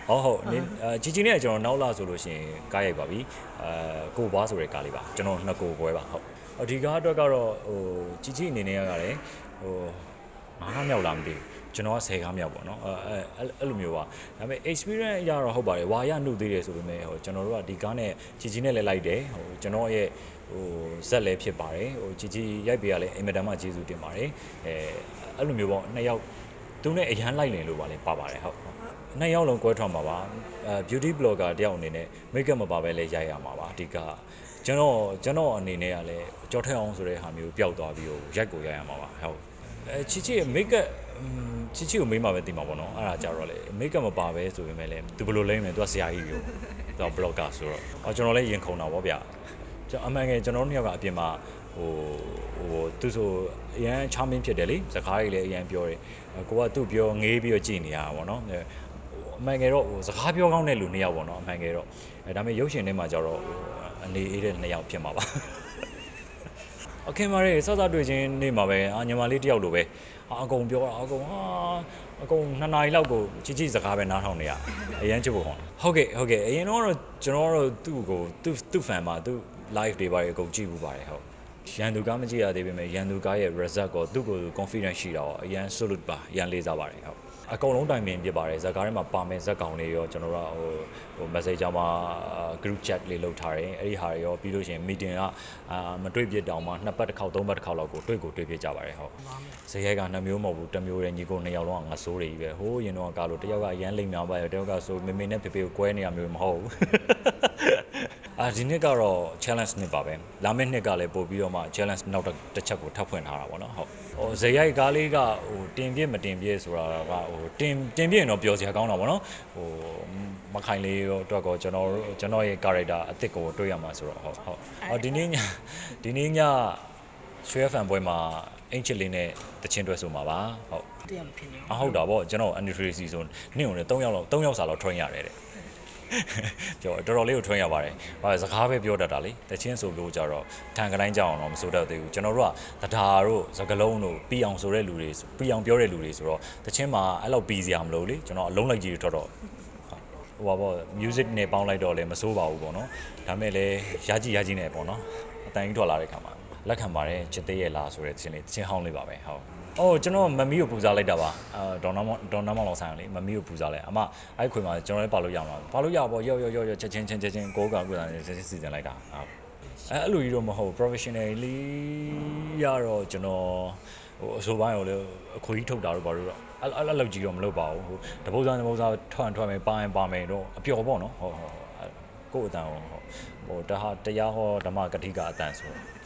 ဟုတ်ကြီးနဲ့ကျွန်တော်နောက်လာဆိုလို့ရှိရင်ကားရိုက်ပါပြီကိုဘွားဆိုတဲ့ကားလေးပါကျွန်တော်နှစ်ကိုပွဲပါဟုတ်ဒီကားအတွက်ကတော့ကြီးအနေနဲ့ကလည်း9မြောက်လာမသိကျွန်တော်က10ကားမြောက်ပေါ့နော်အဲ့လိုမျိုးပါဒါပေမဲ့ experience အရတော့ဟုတ်ပါတယ်ဝါရနှုတ်သေးတယ်ဆိုပေမဲ့ကျွန်တော်တို့ကဒီကားနဲ့ကြီးနဲ့လည်းလိုက်တယ်ကျွန်တော်ရဲ့ဇက်လည်းဖြစ်ပါတယ်ကြီးရိုက်ပေးရလဲအင်မတန်မှကျေးဇူးတင်ပါတယ်အဲ့လိုမျိုးပေါ့နှစ်ယောက်သူနဲ့အရန်လိုက်လင်လို့ပါလဲပါပါတယ်ဟုတ်နှစ်ယောက်လုံးကွဲထွက်မှာပါ beauty blogger တယောက်အနေနဲ့ make up မပါပဲလဲရိုက်ရမှာပါဒီကကျွန်တော်အနေနဲ့ကလည်းကြော်ထက်အောင်ဆိုတဲ့ဟာမျိုးပျောက်သွားပြီးရိုက်ကိုရိုက်ရမှာပါဟုတ်ချီရဲ့ make up ချီကိုမေးမှာပဲသိမှာပေါ့နော်အဲ့ဒါကြတော့လေ make up မပါပဲဆိုပေမဲ့လည်းသူဘယ်လိုလဲမလဲသူကဆရာကြီးရောသူက blogger ဆိုတော့ကျွန်တော်လည်းရင်ခုန်တာပေါ့ဗျာအမှန်ငယ်ကျွန်တော်တို့နှစ်ယောက်ကအပြင်မှာသူဆိုအရန်ချာမင်းဖြစ်တယ်လေစကားကြီးလည်းအရန်ပြောတယ်ကိုကသူ့ပြောငေးပြီးတော့ကြည်နေရတာပေါ့နော်အမှန်ငယ်တော့စကားပြောကောင်းတဲ့လူနှစ်ယောက်ပေါ့နော်အမှန်ငယ်တော့ဒါပေမဲ့ရုပ်ရှင်ထဲမှာကျတော့အနေအေးတဲ့နှစ်ယောက်ဖြစ်မှာပါခင်ဗျားရဲ့စသတွေ့ချင်းနေမှာပဲညီမလေးတယောက်လိုပဲအကုန်ပြောတာအကုန်2နာရီလောက်ကိုကြီးစကားပဲနားထောင်နေရအရန်ချစ်ဖို့ဟုတ်ကဲ့အရင်တော့ကျွန်တော်တို့သူ့ fan မှာသူ့ live တွေပါတယ်အကုန်ကြည့်ဘူးပါတယ်ဟုတ်ရန်သူကားမကြည့်ရသေးပေမဲ့ရန်သူကားရဲ့ result ကိုသူ့ကို confidence ရှိတာတော့အရန် salute ပါအရန်လေးစားပါတယ်ဟုတ်အကုန်လုံးတိုင်ပင်ဖြစ်ပါတယ်ဇာတ်ကားထဲမှာပါမယ်ဇက်ကောင်လေးရောကျွန်တော်တို့message မှာ group chat လေးလုပ်ထားတယ်အဲ့ဒီဟာရောပြီးလို့ရှိရင် meeting ကမတွေ့ပြတောင်မှ2ပတ်တစ်ခေါက်3ပတ်တစ်ခေါက်လောက်ကိုတွေ့ပြကြပါတယ်ဟုတ်ဇယက်က2မျိုးမဟုတ်ဘူး1မျိုးတည်းညီကို2ယောက်လုံးကငါဆိုးတွေကြီးပဲဟိုးရင်တော့ကားလို့တယောက်ကရမ်းလိမ့်များပါရောတယောက်ကဆိုမေမေနဲ့ဖေဖေကိုကွဲနေရမျိုးမဟုတ်ဘူးဒီနှစ်ကတော့ challenge နှစ်ပါပဲလာမယ့်နှစ်ကလည်းပို့ပြီးတော့မှ challenge နောက်တစ်ချက်ကိုထပ်ဖွင့်ထားတာပေါ့နော်ဟုတ်ဇယက်ကားလေးကတင်ပြမတင်ပြဆိုတာကတင်ပြရင်တော့ပြောစရာကောင်းတာပေါ့နော်မခိုင်လေးရောအတွက်ကောကျွန်တော်ရဲ့ character အစ်စ်ကိုတွေ့ရမှာဆိုတော့ဟုတ်ဒီနေ့ညရွှေဖန်ပွဲမှာအင်ချစ်လေးနဲ့တချင်းတွဲဆိုမှာပါဟုတ်တရားမဖြစ်နေဟုတ်တာပေါ့ကျွန်တော် anniversary ဆိုနေ့ကို3ယောက်စာလောက် train ရတယ်တဲ့ပြောတော်တော်လေးကို train ရပါတယ်ဘာစကားပဲပြောတတ်တာလေတချင်းဆိုလို့ကြတော့ထန်ကတိုင်းကြောင်တော့မဆိုတတ်သေးဘူးကျွန်တော်တို့ကတဒါတို့စကလုံးတို့ပြီးအောင်ဆိုတဲ့လူတွေပြီးအောင်ပြောတဲ့လူတွေဆိုတော့တချင်းမှာအဲ့လောက်ပြီးစရာမလိုလေကျွန်တော်အလုံးလိုက်ကြီးတော့ဟိုပါပေါ့ music နဲ့ပေါင်းလိုက်တော့လည်းမစိုးပါဘူးပေါ့နော်ဒါမဲ့လည်းရကြီးနဲ့ပေါ့နော်အတန်ကြီးထွက်လာတဲ့ခါမှာလက်ခံပါတယ်ချစ်သေးရဲ့လားဆိုတဲ့ချင်းလေးချင်းဟောင်းလေးပါပဲဟုတ်ကျွန်တော်မမီကိုပူဇော်လိုက်တာပါဒေါ်နာမောင်လောင်ဆိုင်လေမမီကိုပူဇော်လိုက်အမအဲ့ခွေမှာကျွန်တော်လည်းပါလို့ရမှာပါလို့ရပေါ့ရော့ချက်ချင်းကိုကကူတာချက်ချင်းစီစဉ်လိုက်တာအဲ့လိုကြီးတော့မဟုတ် professionally ရတော့ကျွန်တော်အဆိုပိုင်းကိုလည်းအခွေကြီးထုတ်တာတော့ဘာလို့တော့အဲ့လောက်ကြီးတော့မလုပ်ပါဘူးတပုတ်စားထွက်မယ်ပါမယ်တော့အပျော်ပေါ့နော်ဟုတ်ကိုယ့်အတန်ဟုတ်တဟာတရားဟောဓမ္မကတိကအတန်ဆို